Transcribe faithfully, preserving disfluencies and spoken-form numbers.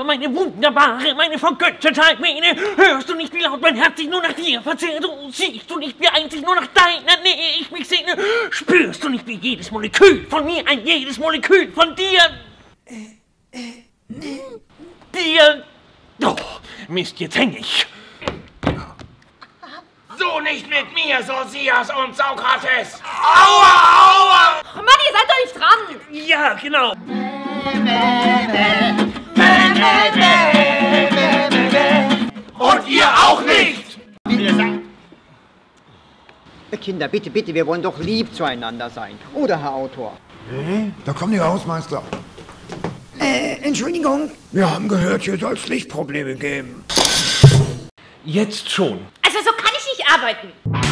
Aber meine wunderbare, meine vergötterte Almene, hörst du nicht, wie laut mein Herz sich nur nach dir verzehrt? Du siehst du nicht, wie einzig nur nach deiner Nähe ich mich sehne? Spürst du nicht, wie jedes Molekül von mir, ein jedes Molekül von dir... Äh, äh, nee. Dir... Oh, Mist, jetzt häng ich. So nicht mit mir, Sosias und Saukrates! Aua, aua! Oh Mann, ihr seid doch nicht dran! Ja, genau. Und ihr auch nicht! Kinder, bitte, bitte, wir wollen doch lieb zueinander sein. Oder, Herr Autor? Hey, da kommt der Hausmeister. Äh, Entschuldigung. Wir haben gehört, hier soll es Lichtprobleme geben. Jetzt schon. Also so kann ich nicht arbeiten.